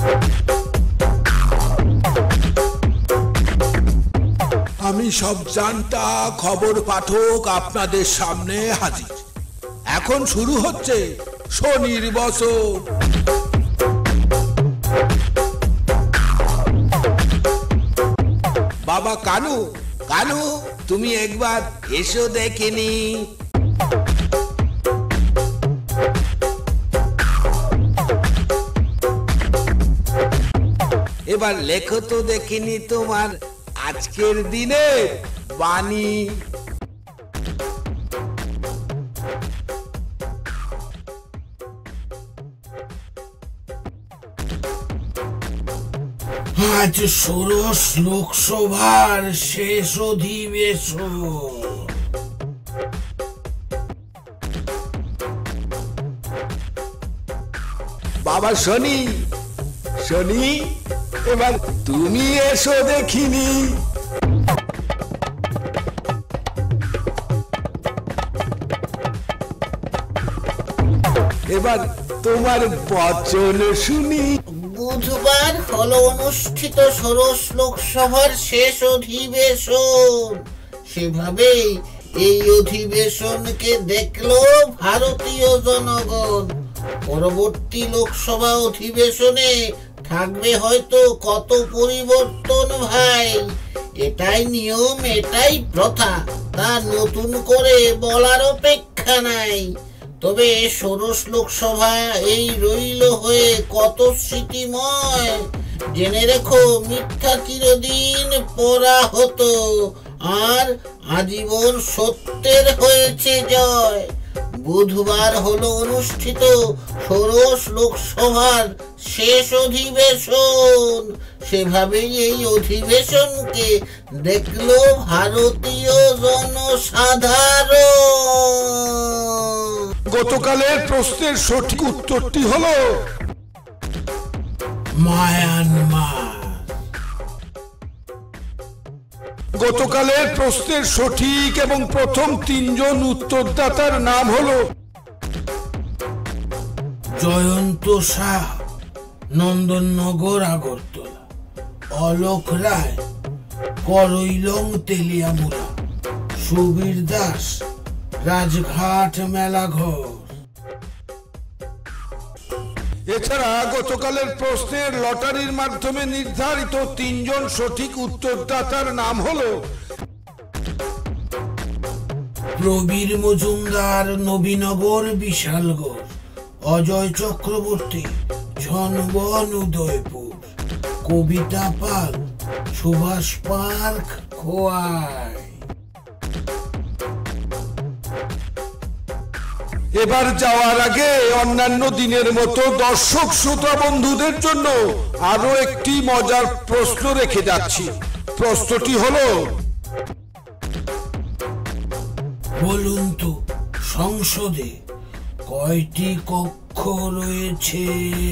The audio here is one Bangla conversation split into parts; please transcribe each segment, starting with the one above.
আমি সব জানতা খবর পাঠক আপনাদের সামনে হাজির। এখন শুরু হচ্ছে শনির বছর। বাবা কানু, কানু তুমি একবার এসো দেখিনি। এবার লেখো তো দেখিনি তোমার আজকের দিনে বাণী। আজ ষোড়শ লোকসভার শেষ অধিবেশন। বাবা শনি, শনি এবার তুমি এসো দেখিনি। এবার তোমার বচন শুনি। বুধবার হলো অনুষ্ঠিত ষোড়শ লোকসভার শেষ অধিবেশন। সেভাবেই এই অধিবেশনকে দেখলো ভারতীয় জনগণ। পরবর্তী লোকসভা অধিবেশনে থাকবে হয়তো কত পরিবর্তন ভাই। এটাই নিয়ম, এটাই প্রথা, তা নতুন করে বলার অপেক্ষা নাই। তবে ষোড়শ লোকসভা এই রইল হয়ে কত স্মৃতিময়। জেনে রেখো, মিথ্যা চিরদিন পড়া হতো, আর আজীবন সত্যের হয়েছে জয়। বুধবার হলো অনুষ্ঠিত ষোড়শ লোকসভার শেষ অধিবেশন। সেভাবেই এই অধিবেশনকে দেখলো ভারতীয় জনসাধারণ। গতকালের প্রশ্নের সঠিক উত্তরটি হলো মায়ানমার। গতকালের প্রশ্নের সঠিক এবং প্রথম তিনজন উত্তরদাতার নাম হলো জয়ন্ত শাহ, নন্দননগর আগরতলা। অলোক রায়, করইলং তেলিয়ামুড়া। সুবীর দাস, রাজঘাট মেলাঘর। এছাড়া গতকালের প্রশ্নের লটারির মাধ্যমে নির্ধারিত তিনজন সঠিক উত্তরদাতার নাম হলো প্রবীর মজুমদার, নবীনগর বিশালগড়। অজয় চক্রবর্তী, ঝনবন উদয়পুর। কবিতা পাল, সুভাষ পার্ক খোয়াই। এবার যাওয়ার আগে অন্যান্য দিনের মতো দর্শক শ্রোতা বন্ধুদের জন্য আরো একটি মজার প্রশ্ন রেখে যাচ্ছি। প্রশ্নটি হলো, বলুন তো, সংসদে কয়টি কক্ষ রয়েছে?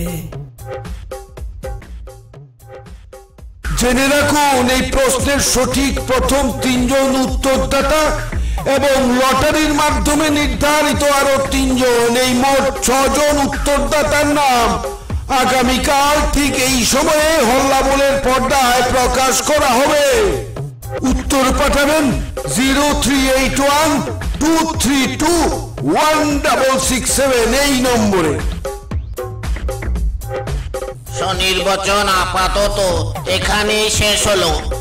জেনে রাখুন, এই প্রশ্নের সঠিক প্রথম তিনজন উত্তরদাতা এবং লটারির মাধ্যমে নির্ধারিত আরো তিনজন, এই মোট 6 জন উত্তরদাতার নাম আগামীকাল ঠিক এই সময়ে হল্লাবলের পর্দায় প্রকাশ করা হবে। উত্তর পাঠাবেন 0381232167 এই নম্বরে। স্বনির্বাচন আপাতত এখানেই শেষ হলো।